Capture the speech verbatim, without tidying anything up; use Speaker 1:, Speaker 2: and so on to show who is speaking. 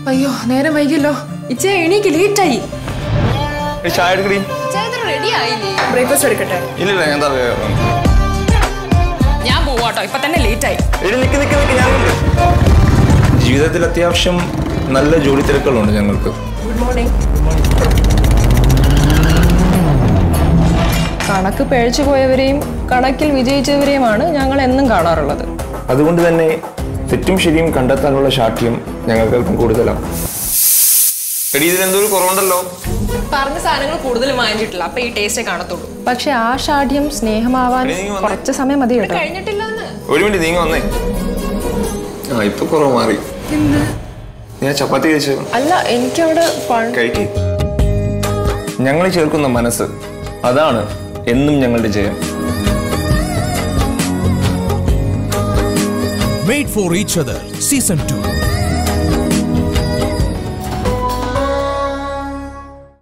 Speaker 1: അയ്യോ നേരം വൈകിയല്ലോ ഇച്ചേ എണീക്ക് ലേറ്റ് ആയി
Speaker 2: ചായ എടുക്കടി
Speaker 1: റെഡി ആയില്ലേ ബ്രേക്ക്ഫാസ്റ്റ് എടുക്കട്ടെ
Speaker 2: ഇല്ല ഞാൻ
Speaker 1: ഞാൻ പോവാട്ടോ ഇപ്പൊ തന്നെ ലേറ്റ് ആയി
Speaker 2: ജീവിതത്തിൽ അത്യാവശ്യം നല്ല ജോലി തിരക്കുകളുണ്ട് ഞങ്ങൾക്ക്
Speaker 1: ഗുഡ് മോർണിംഗ് കണക്ക് പിഴച്ചു പോയവരെയും കണക്കിൽ വിജയിച്ചവരെയുമാണ് ഞങ്ങൾ എന്നും കാണാറുള്ളത്.
Speaker 2: അതുകൊണ്ട് തന്നെ തെറ്റും ശരിയും കണ്ടെത്താനുള്ള ശാഠ്യം ഞങ്ങൾക്ക് അല്പം കൂടുതലാണ്. ഇതിലെന്തോ കുറവുണ്ടല്ലോ.
Speaker 1: പറഞ്ഞ സാധനങ്ങൾ കൂടുതൽ വാങ്ങിച്ചിട്ടില്ല, അപ്പൊ ഈ ടേസ്റ്റേ കാണത്തുള്ളൂ. പക്ഷെ ആ ശാഠ്യം സ്നേഹമാവാൻ കുറച്ച് സമയം മതി കേട്ടോ.
Speaker 2: ഒരു മിനിറ്റ് നീങ്ങ വന്നേ. ആ ഇപ്പൊ കുറവ് മാറി. ഞാൻ ചപ്പാത്തി കഴിച്ചു.
Speaker 1: അല്ല എനിക്കവിടെ
Speaker 2: കഴിക്ക്. ഞങ്ങൾ ചേർക്കുന്ന മനസ്സ് അതാണ് എന്നും ഞങ്ങളുടെ ജയം.
Speaker 3: Made for each other, season two.